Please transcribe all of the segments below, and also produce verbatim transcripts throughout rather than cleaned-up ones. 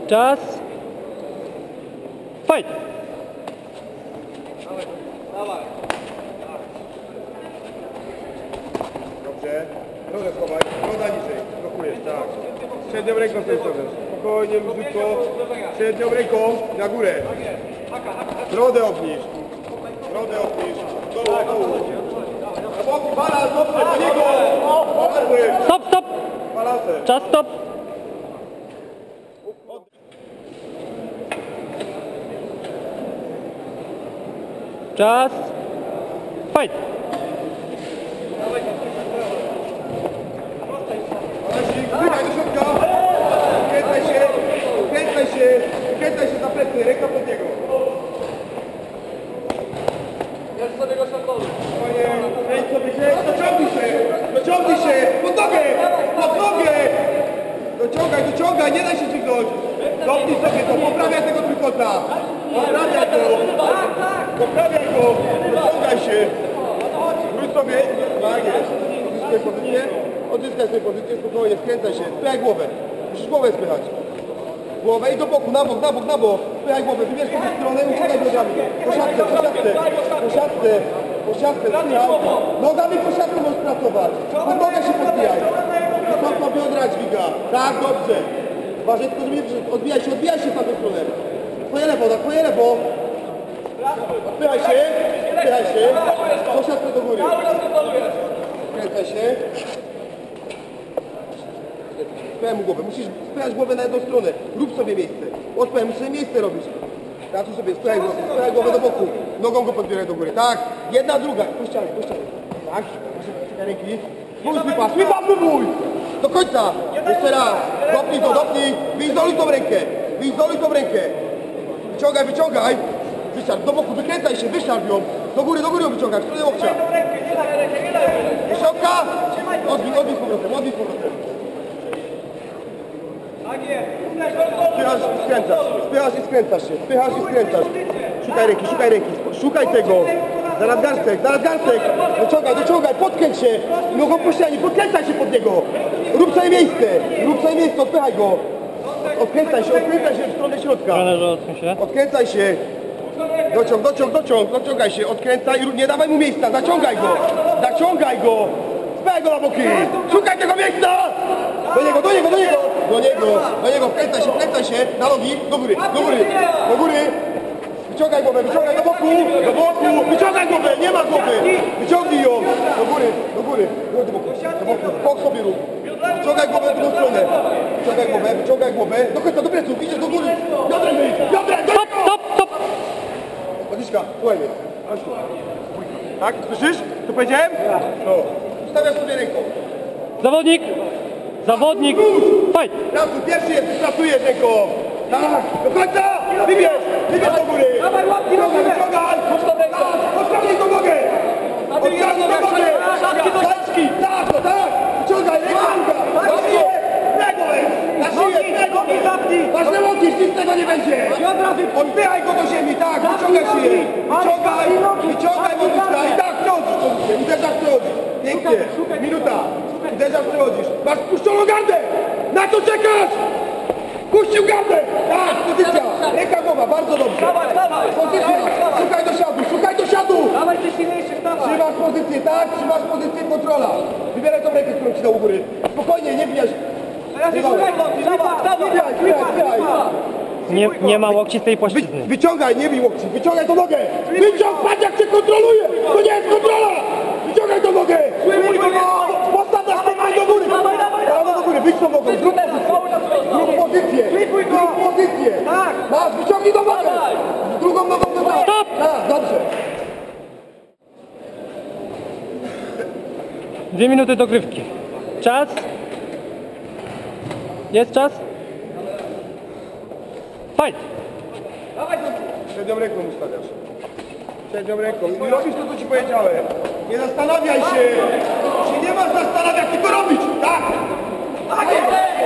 Czas. Fight! Dobrze. Brodę schowaj. Broda niżej. Blokujesz, tak. Średnią ręką sobie stawiasz. Spokojnie, luzutko. Średnią ręką na górę. Brodę obniż. Brodę obniż. Do dołu. Na boki, balans, dobrze, do niego. Balansy. Stop, stop! Balansy. Czas, stop! Czas. Fight! Wychaj do środka. Kręcaj się. Kręcaj się. Kręcaj się za plecy. Ręka pod niego. Jest sobie go szanowny. Panie, kręć sobie się. Dociągnij się. Dociągnij się. Pod nogę. Pod nogę. Dociągaj, dociągaj. Nie daj się dźwignąć. Dopnij sobie to. Poprawiaj tego trójkąta. Poprawiaj go. Poprawiaj go. Dociągaj się. Wróć sobie. Tak jest. Odzyskaj pozycję. Odzyskaj sobie pozycję. Spokojnie. Skręcaj się. Spychaj głowę. Musisz głowę spychać. Głowę i do boku. Na bok, na bok, na bok. Spychaj głowę. Wybierz sobie stronę i uciekaj nogami. Po siatce, po siatce. Po siatce. Po siatce. Spychaj. Nogami po siatce możesz pracować. Pod nogę się podbijaj. Wysoko biodra dźwiga. Tak, dobrze. Uważaj, tylko żeby nie przyszedł. Odbijaj się, odbijaj się w taką stronę. Twoje lewo, tak, twoje lewo. Spychaj się. Spychaj się. Po siatce do góry. Kręcaj się. Spychaj mu głowę. Musisz spychać głowę na jedną stronę. Rób sobie miejsce. Odpowiem, musisz sobie miejsce robić. Ja tu sobie spychaj głowę. Spychaj głowę do boku. Nogą go podbieraj do góry. Tak. Jedna, druga. Puściaj, puściaj. Tak. Puściaj ręki. Spójrz, wypas. Wypas, próbuj. Do końca. Jeszcze raz. Dopnij to, dopnij. Wyizoluj tą rękę. Wyizoluj tą rękę. Wyciągaj, wyciągaj. Wyszarp do boku. Wykręcaj się. Wyszarp ją. Do góry, do góry ją wyciągaj. W stronę łokcia. Do środka. Odbij, odbij z powrotem. Odbij z powrotem. Spychasz i skręcasz, spychasz i skręcasz się, spychasz i skręcasz. Szukaj ręki, szukaj ręki, szukaj tego. Za nadgarstek, za nadgarstek. Dociągaj, dociągaj, podkręć się. Nogą po ścianie, podkręcaj się pod niego. Rób sobie miejsce, rób sobie miejsce, odpychaj go. Odkręcaj się, odkręcaj się w stronę środka. Odkręcaj się. Dociąg, dociąg, dociąg, dociągaj się, odkręcaj, nie dawaj mu miejsca, zaciągaj go. Zaciągaj go. Spychaj go na boki. Szukaj tego miejsca. Do niego, do niego, do niego. Do niego, do niego, wkręcaj się, wkręcaj się, na nogi, do góry, do góry, do góry. Wyciągaj głowę, wyciągaj do boku, do boku, wyciągaj głowę, nie ma głowy. Wyciągnij ją, do góry, do góry, do boku, do boku, bok sobie rób. Wyciągaj głowę w drugą stronę. Wyciągaj głowę, wyciągaj głowę, do końca, do pleców, idziesz do góry. Piotrem wyjdź, Piotrem, do niego. Stop, stop! Wadliszka, słuchaj mnie. Chodź tu. Tak, słyszysz? Co powiedziałem? No. Ustawiasz sobie ręką. Zawodnik! Zawodnik! Fight! Pracuj, pierwszy jest, pracujesz ręką. Tak, do końca! Wybierz! Wybierz do góry! Dawaj, łapki robimy! Wyciągaj! Tak, odciągnij do nogę! Odciągnij do nogę! Zaczki! Tak, no tak! Wyciągaj, ręka! Na szyję! Prego! Na szyję! Prego! Ważne łoki, nic z tego nie będzie! Odpychaj go do ziemi, tak! Wyciągaj szyję! Wyciągaj! Wyciągaj wodniczka! I tak przechodzisz pozycję! Uderzasz, przechodzisz! Pięknie! Minuta! Uderzasz, przechodzisz! Masz puszczoną gardę! Na co czekasz? Puścił gardę! Tak, pozycja! Ręka, głowa, bardzo dobrze! Dawaj, dawaj! Pozycja! Szukaj do siadu, szukaj do siadu! Dawaj, ty silniejszy, dawaj! Trzymasz pozycję, tak? Trzymasz pozycję, kontrola! Wybieraj tą rękę, którą ci dał u góry. Spokojnie, nie bijaj się! Teraz jest szukaj, dawaj, dawaj! Wybieraj, wybieraj, wybieraj! Nie, nie ma łokcistej Wy, płaszczyzny. wyciągaj, nie bij łokci, wyciągaj tą nogę! Wyciąg, patrz jak cię kontroluje! To nie jest kontrola! Wyciągaj tą nogę! Postaw na stopę do góry! Dawaj, dawaj, Prawo do góry, wyjdź tą nogą, zrób Zrób pozycję! Zrób pozycję! Tak! Masz, wyciągnij tą nogę! Drugą nogą do góry! Stop! Tak, dobrze! Dwie minuty dogrywki. Czas. Jest czas. Fight! Przednią ręką ustawiasz. Przednią ręką. I robisz to, co ci powiedziałem. Nie zastanawiaj się. Się nie masz zastanawiać, tylko robić. Tak! Tak jest!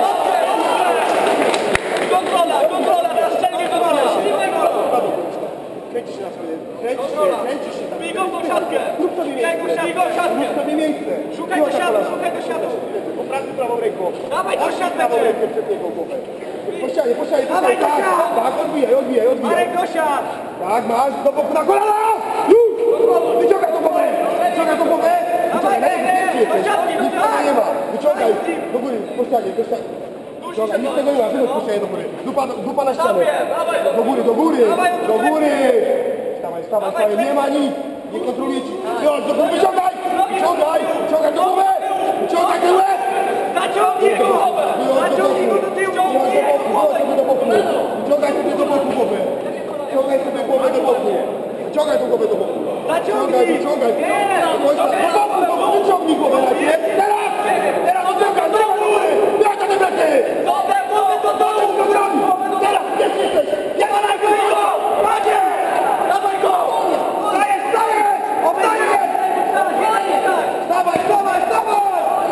Kontrola, kontrola, teraz szczelnie kontrola! Kręcisz się na sobie. Kręcisz się, kręcisz się. Bij go w tą siatkę! Rób sobie miejsce. Bij go w siatkę! Rób sobie miejsce. Szukaj do siatu, szukaj do siatu! Po pracy prawą ręką. Dawaj do Masz siatkę! prawą rękę przed niego głowę. Po ścianie. ścianie, po ścianie, po ścianie, tak, tak, odbijaj, odbijaj, odbijaj. Marek Gosia! Tak, masz, do boku na kolana! Już! Wyciągaj tą głowę! Wyciągaj tą głowę! Wyciągaj, na rękę, jesteś! Nic pana nie ma! Wyciągaj! Do góry, po ścianie, po ścianie. Wyciągaj, nic tego nie ma, wynoś po ścianie do góry. Dupa, dupa na ścianę. Do góry, do góry, do góry! Stawaj, stawaj, stawaj, nie ma nic! Nie kontroluje ci. Wychodź, do góry, wyciągaj! Wyciągaj, wyciągaj do góry! Wyciągaj ten łeb! Naciągnij go! Naciągnij go do tyłu! Wyciągaj sobie do boku! Wyciągaj sobie do boku głowę! Wyciągaj sobie głowę do boku! Wyciągaj tą głowę do boku! Wyciągaj, wyciągaj! Do boku, do boku, wyciągnij głowę najpierw! Teraz! Teraz wyciągaj, do góry! Bierz na te plecy! Głowę, głowę do Do dołu! do broni! Teraz, jest, jesteś! Nie ma na go! Macie! Dawaj go! Stajesz, stajesz! Obstajesz! Stawaj, stawaj, stawaj!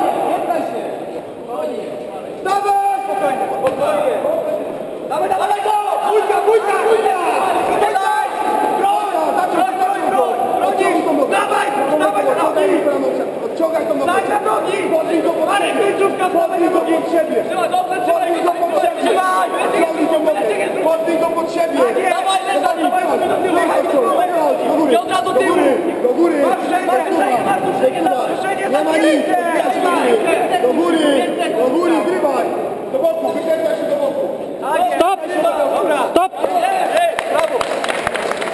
Stawaj! Dawaj, dawaj go! Bójka, bójka, bójka! Dawaj! Broń! Broń, broń, broń! Broni! Dawaj! Dawaj do nogi! Odciągaj tą nogę! Daj na nogi! Podnij go pod Marek, siebie! końcówka, Podnij go pod siebie! Trzymaj, dobrze, trzymaj! Podnij go pod siebie! Trzymaj! Podnij go pod siebie! Podnij go pod siebie! Dawaj, lecz, dawaj, dawaj, do tyłu! Do góry! Piątra do Do tyłu! góry! Do góry! Masz duszenie, masz duszenie, masz duszenie, Nie ma nic! Do góry! Do góry! Grywaj! Do boku! Wykręcaj się do boku! Stop! Stop! Ej, brawo!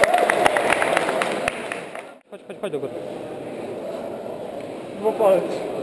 Chodź, chodź, chodź do góry. Dwupalec.